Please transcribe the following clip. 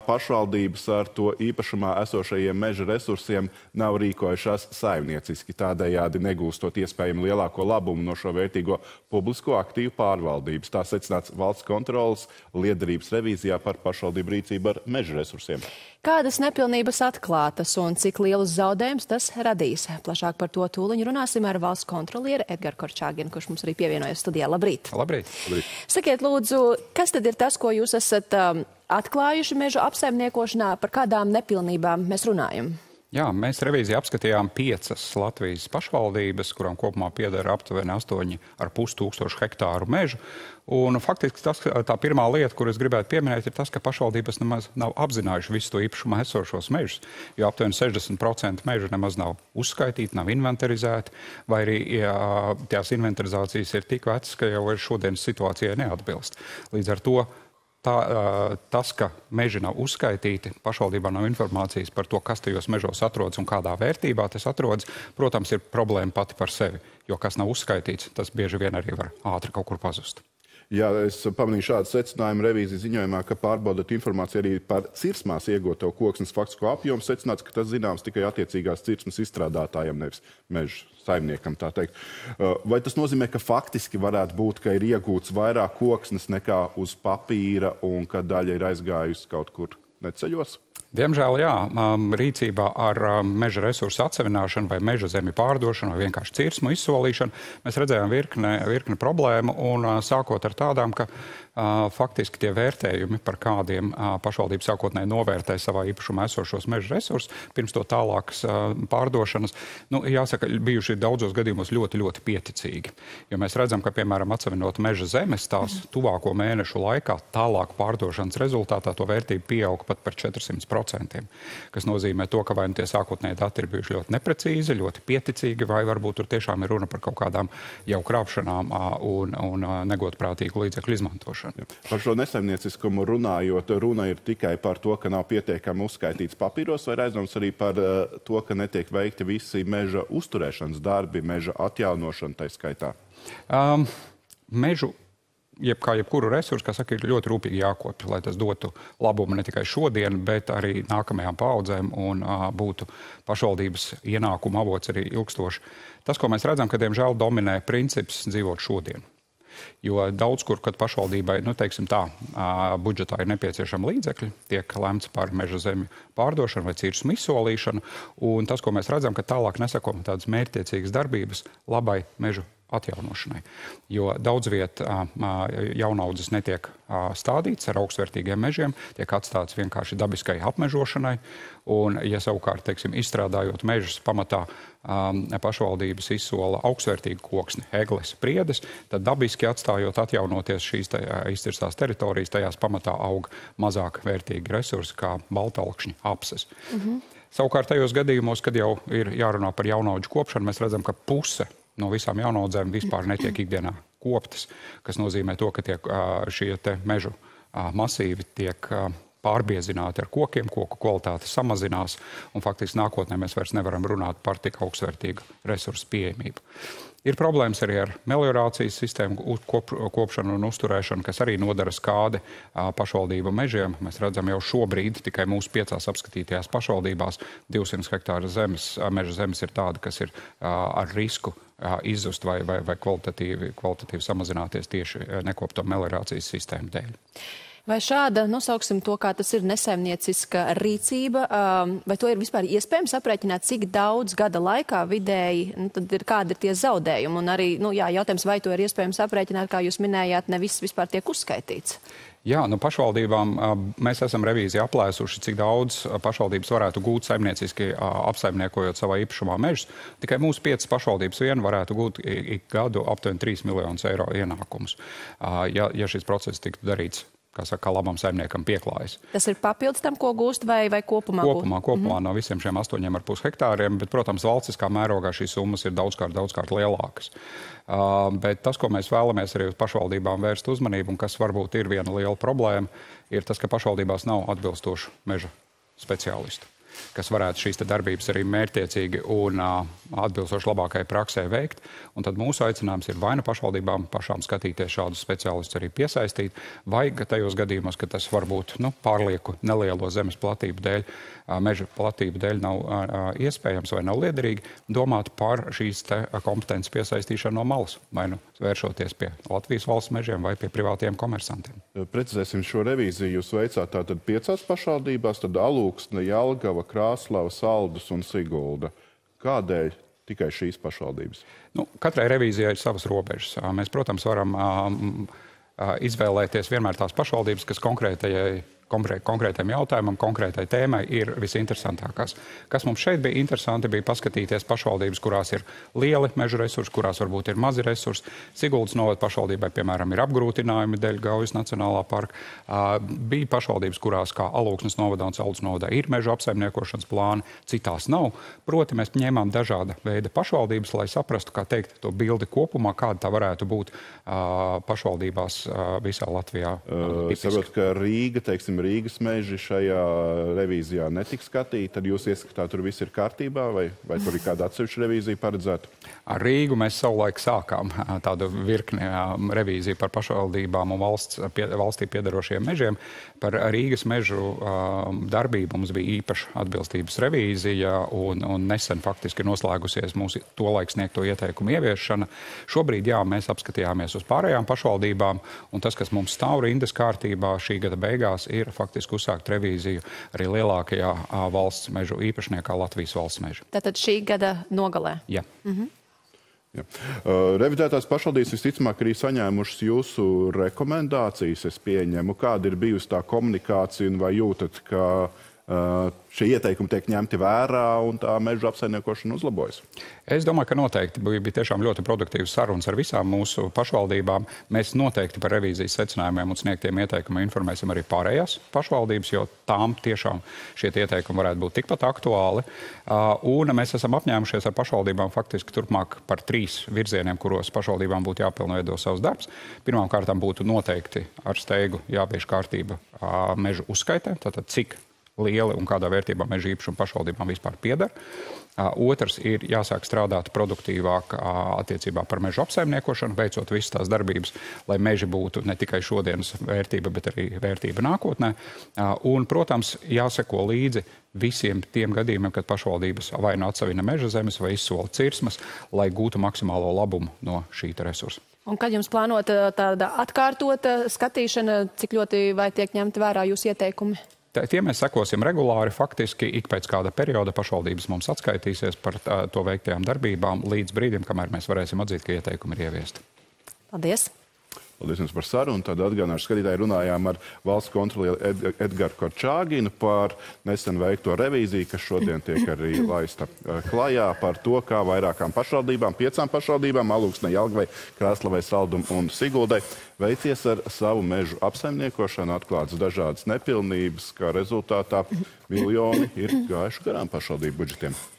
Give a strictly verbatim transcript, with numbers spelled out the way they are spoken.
pašvaldības ar to īpašumā esošajiem meža resursiem nav rīkojušās saimnieciski, tādējādi negūstot iespējami lielāko labumu no šo vērtīgo publisko aktīvu pārvaldības. Tā secināts valsts kontrolas liederības revīzijā par pašvaldību rīcību ar meža resursiem. Kādas nepilnības atklātas un cik lielus zaudējumus tas radīs? Plašāk par to tūliņ runāsim ar valsts kontrolieri Edgars Korčāginu, kurš mums arī pievienojas studijā. Labrīt! Labrīt! Labrīt. Sakiet, lūdzu, kas tad ir tas, ko jūs esat um, atklājuši mežu apsaimniekošanā, par kādām nepilnībām mēs runājam? Jā, mēs revīzijā apskatījām piecas Latvijas pašvaldības, kurām kopumā pieder aptuveni astoņi ar pus tūkstošu hektāru mežu. Un faktiski tas, tā pirmā lieta, kur es gribētu pieminēt, ir tas, ka pašvaldības nemaz nav apzinājuši visu to īpašumā esošos mežus, jo aptuveni sešdesmit procenti mežu nemaz nav uzskaitīti, nav inventarizēti, vai arī jā, tās inventarizācijas ir tik vecas, ka jau šodienas situācijai neatbilst. Līdz ar to Tā, tas, ka meži nav uzskaitīti, pašvaldībā nav informācijas par to, kas tajos mežos atrodas un kādā vērtībā tas atrodas, protams, ir problēma pati par sevi, jo kas nav uzskaitīts, tas bieži vien arī var ātri kaut kur pazust. Jā, es pamanīju šādu secinājumu revīzijas ziņojumā, ka pārbaudot informāciju arī par cirsmās iegūto koksnes faktisko apjomu, secināts, ka tas zināms tikai attiecīgās cirsmas izstrādātājiem, nevis meža saimniekam, tā teikt. Vai tas nozīmē, ka faktiski varētu būt, ka ir iegūts vairāk koksnes nekā uz papīra un ka daļa ir aizgājusi kaut kur neceļos? Diemžēl, jā, rīcībā ar meža resursu atsevināšanu vai meža zemi pārdošanu vai vienkārši cirsmu izsolīšanu mēs redzējām virkne, virkne problēmu un sākot ar tādām, ka uh, faktiski tie vērtējumi, par kādiem uh, pašvaldība sākotnēji novērtē savā īpašumā esošos meža resursus, pirms to tālākas uh, pārdošanas, nu, jāsaka, bijuši daudzos gadījumos ļoti, ļoti pieticīgi. Jo mēs redzam, ka, piemēram, atsevinot meža zemes, tās tuvāko mēnešu laikā tālāk pārdošanas rezultātā to vērtību pieauga pat par četrsimt procentiem. Kas nozīmē to, ka vai nu tie sākotnēji dati ir bijuši ļoti neprecīzi, ļoti pieticīgi, vai varbūt tur tiešām ir runa par kaut kādām jau krāpšanām un, un negodprātīgu līdzekļu izmantošanu. Par šo nesaimnieciskumu runājot, runa ir tikai par to, ka nav pietiekami uzskaitīts papīros, vai aizdoms arī par to, ka netiek veikti visi meža uzturēšanas darbi, meža atjaunošana tai skaitā? Um, mežu Jeb kā jebkuru resursu, kā saka, ir ļoti rūpīgi jākopja, lai tas dotu labumu ne tikai šodien, bet arī nākamajām paudzēm un uh, būtu pašvaldības ienākuma avots arī ilgstoši. Tas, ko mēs redzam, ka diemžēl dominē princips dzīvot šodien. Jo daudz kur, kad pašvaldībai, nu, teiksim tā, uh, budžetā ir nepieciešama līdzekļi, tiek lemts par meža zemi pārdošanu vai cirsmu izsolīšanu, un tas, ko mēs redzam, ka tālāk nesako tādas mērķtiecīgas darbības labai mežu atjaunošanai. Jo daudz viet jaunaudzes netiek stādīts ar augstvērtīgiem mežiem, tiek atstāts vienkārši dabiskai apmežošanai, un, ja savukārt, teiksim, izstrādājot mežus pamatā pašvaldības izsola augstvērtīgu koksni, egles, priedes, tad dabiski atstājot atjaunoties šīs izcirstās teritorijas, tajās pamatā aug mazāk vērtīgi resursi, kā baltalkšņi, apses. Mhm. Savukārt tajos gadījumos, kad jau ir jārunā par jaunaudžu kopšanu, mēs redzam, ka puse no visām jaunaudzēm vispār netiek ikdienā koptas, kas nozīmē to, ka tiek, šie te mežu masīvi tiek pārbiezināti ar kokiem, koku kvalitāte samazinās, un faktiski nākotnē mēs vairs nevaram runāt par tik augstvērtīgu resursu pieejamību. Ir problēmas arī ar meliorācijas sistēmu kop, kopšanu un uzturēšanu, kas arī nodara skādi pašvaldību mežiem. Mēs redzam jau šobrīd tikai mūsu piecās apskatītajās pašvaldībās divsimt hektāra zemes, meža zemes ir tāda, kas ir ar risku izzust vai, vai, vai kvalitatīvi, kvalitatīvi samazināties tieši nekopto meliorācijas sistēmu dēļ. Vai šāda, nosauksim to, kā tas ir nesaimnieciska rīcība, vai to ir vispār iespējams aprēķināt, cik daudz gada laikā vidēji, nu, tad ir kādi ir tie zaudējumi? Un arī, nu, jā, jautājums, vai to ir iespējams aprēķināt, kā jūs minējāt, ne viss vispār tiek uzskaitīts? Jā, nu pašvaldībām mēs esam revīzijā aplēsuši, cik daudz pašvaldības varētu gūt saimnieciski apsaimniekojot savā īpašumā mežus. Tikai mūsu piecas pašvaldības vien varētu gūt ik gadu aptuveni trīs miljonus eiro ienākumus, ja, ja šis process tiktu darīts, kā saka, labam saimniekam pieklājas. Tas ir papildus tam, ko gūst, vai, vai kopumā? Kopumā, kopumā mm-hmm. no visiem šiem astoņiem ar pus hektāriem, bet, protams, valstiskā mērogā šīs summas ir daudzkārt, daudzkārt lielākas. Uh, bet tas, ko mēs vēlamies arī uz pašvaldībām vērst uzmanību, un kas varbūt ir viena liela problēma, ir tas, ka pašvaldībās nav atbilstošu meža speciālistu. kas varētu šīs darbības arī mērķtiecīgi un atbilstoši labākai praksē veikt. Un tad mūsu aicinājums ir vai nu pašvaldībām pašām skatīties šādus speciālistus arī piesaistīt, vai tajos gadījumos, ka tas varbūt nu, pārlieku nelielo zemes platību dēļ, meža platību dēļ nav iespējams vai nav liederīgi, domāt par šīs te kompetences piesaistīšanu no malas, vai nu vēršoties pie Latvijas valsts mežiem vai pie privātiem komersantiem. Precizēsim šo revīziju. Jūs veicāt tātad piecās pašvaldībās, tad Alūksne, Jelgava, Krāslava, Saldus un Sigulda. Kādēļ tikai šīs pašvaldības? Nu, katrai revīzijai ir savas robežas. Mēs, protams, varam um, izvēlēties vienmēr tās pašvaldības, kas konkrētajai konkrētajam jautājumam, konkrētai tēmai ir visinteresantākās. Kas mums šeit bija interesanti, bija paskatīties pašvaldības, kurās ir lieli meža resursi, kurās varbūt ir mazi resursi. Siguldas novada pašvaldībai, piemēram, ir apgrūtinājumi dēļ Gaujas Nacionālā parka. Bija pašvaldības, kurās kā Alūksnes novadā un Saldus novadā ir meža apsaimniekošanas plāni, citās nav. Proti, mēs ņēmām dažāda veida pašvaldības, lai saprastu, kā teikt, to bildi kopumā, kāda tā varētu būt pašvaldībās visā Latvijā. Uh, Saprot, ka Rīga, teiksim, Rīgas meži šajā revīzijā netiks skatīti, tad jūs ieskatāt, tur viss ir kārtībā, vai, vai tur ir kāda atsevišķa revīzija paredzēta? Ar Rīgu mēs savulaik sākām tādu virkni revīziju par pašvaldībām un valsts, pie, valstī piedarošiem mežiem. Par Rīgas mežu darbību mums bija īpaša atbilstības revīzija un, un nesen faktiski noslēgusies mūsu tolaik sniegto ieteikumu ieviešana. Šobrīd, jā, mēs apskatījāmies uz pārējām pašvaldībām, un tas, kas mums stāv rindas kārtībā šī gada beigās, ir faktiski uzsākt revīziju arī lielākajā valsts mežu īpašniekā Latvijas valsts meža. Tātad šī gada nogalē? Jā. Mhm. Ja. Uh, revidētās pašvaldības visticamāk arī saņēmušas jūsu rekomendācijas, es pieņemu. Kāda ir bijusi tā komunikācija un vai jūtat, ka uh, šie ieteikumi tiek ņemti vērā un tā meža apsaimniekošana uzlabojas? Es domāju, ka noteikti bija, bija tiešām ļoti produktīvas sarunas ar visām mūsu pašvaldībām. Mēs noteikti par revīzijas secinājumiem un sniegtiem ieteikumiem informēsim arī pārējās pašvaldības, jo tām tiešām šie ieteikumi varētu būt tikpat aktuāli. Uh, un mēs esam apņēmušies ar pašvaldībām faktiski turpmāk par trīs virzieniem, kuros pašvaldībām būtu jāpilnveido savs darbs. Pirmām kārtām būtu noteikti ar steigu jāpieš kārtība uh, mežu uzskaitē, tātad cik lieli un kādā vērtībā meža īpašuma pašvaldībām vispār pieder. Otrs ir jāsāk strādāt produktīvāk attiecībā par mežu apsaimniekošanu, veicot visas tās darbības, lai meži būtu ne tikai šodienas vērtība, bet arī vērtība nākotnē. Un, protams, jāseko līdzi visiem tiem gadījumiem, kad pašvaldības vai nu atsavina meža zemes vai izsola cirsmas, lai gūtu maksimālo labumu no šī resursa. Un kad jums plānota tāda atkārtota skatīšana, cik ļoti vai tiek ņemti vērā jūsu ieteikumi? Tie mēs sekosim regulāri. Faktiski ik pēc kāda perioda pašvaldības mums atskaitīsies par tā, to veiktajām darbībām līdz brīdim, kamēr mēs varēsim atzīt, ka ieteikumi ir ieviesti. Paldies! Paldies jums par sarunu. Tad atgādināšu skatītāji runājām ar valsts kontrolieri Ed Edgaru Korčāginu par nesen veikto revīziju, kas šodien tiek arī laista klajā par to, kā vairākām pašvaldībām, piecām pašvaldībām, Alūksnei, Jelgavai, Krāslavai, Saldum un Siguldai, veicies ar savu mežu apsaimniekošanu, atklātas dažādas nepilnības, kā rezultātā miljoni ir gājuši garām pašvaldību budžetiem.